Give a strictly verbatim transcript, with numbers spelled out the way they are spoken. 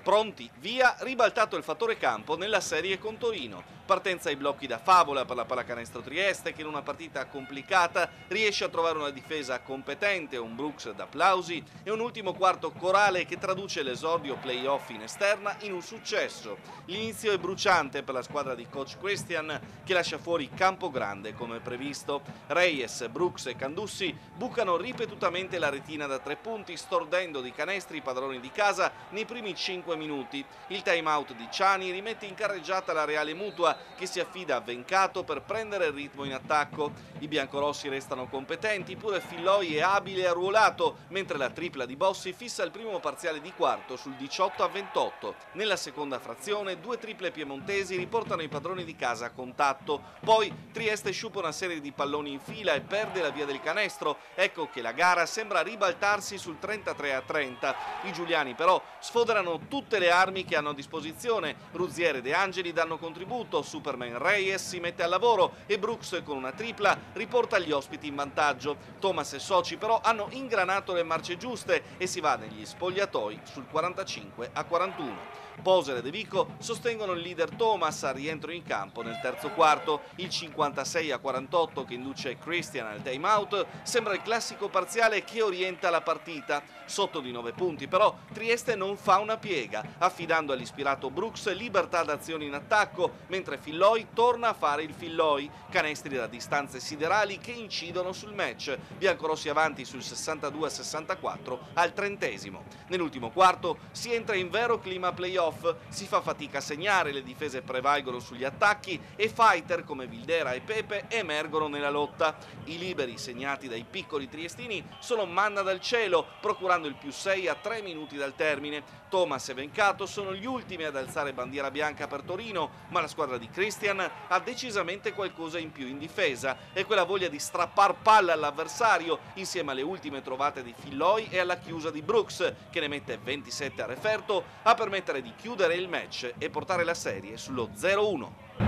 Pronti, via, ribaltato il fattore campo nella serie con Torino. Partenza ai blocchi da favola per la pallacanestro Trieste che in una partita complicata riesce a trovare una difesa competente, un Brooks d'applausi e un ultimo quarto corale che traduce l'esordio playoff in esterna in un successo. L'inizio è bruciante per la squadra di coach Christian che lascia fuori Campogrande come previsto. Reyes, Brooks e Candussi bucano ripetutamente la retina da tre punti stordendo di canestri i padroni di casa nei primi cinque minuti. Il time out di Ciani rimette in carreggiata la Reale Mutua che si affida a Vencato per prendere il ritmo in attacco. I biancorossi restano competenti, pure Filloi è abile e arruolato, mentre la tripla di Bossi fissa il primo parziale di quarto sul diciotto a ventotto. Nella seconda frazione due triple piemontesi riportano i padroni di casa a contatto. Poi Trieste sciupa una serie di palloni in fila e perde la via del canestro. Ecco che la gara sembra ribaltarsi sul trentatré a trenta. I giuliani però sfoderano tutte le armi che hanno a disposizione. Ruziere e De Angeli danno contributo, Superman Reyes si mette al lavoro e Brooks con una tripla riporta gli ospiti in vantaggio. Thomas e soci però hanno ingranato le marce giuste e si va negli spogliatoi sul quarantacinque a quarantuno. Poser e De Vico sostengono il leader Thomas a rientro in campo nel terzo quarto. Il cinquantasei a quarantotto che induce Christian al time out sembra il classico parziale che orienta la partita. Sotto di nove punti però Trieste non fa una piega, affidando all'ispirato Brooks libertà d'azione in attacco, mentre Filloi torna a fare il Filloi. Canestri da distanze siderali che incidono sul match. Biancorossi avanti sul sessantadue a sessantaquattro al trentesimo. Nell'ultimo quarto si entra in vero clima playoff. Si fa fatica a segnare, le difese prevalgono sugli attacchi e fighter come Vildera e Pepe emergono nella lotta. I liberi segnati dai piccoli triestini sono manna dal cielo, procurando il più sei a tre minuti dal termine. Thomas e Vencato sono gli ultimi ad alzare bandiera bianca per Torino, ma la squadra di Christian ha decisamente qualcosa in più in difesa e quella voglia di strappar palla all'avversario insieme alle ultime trovate di Filloi e alla chiusa di Brooks che ne mette ventisette a referto a permettere di chiudere il match e portare la serie sullo zero uno.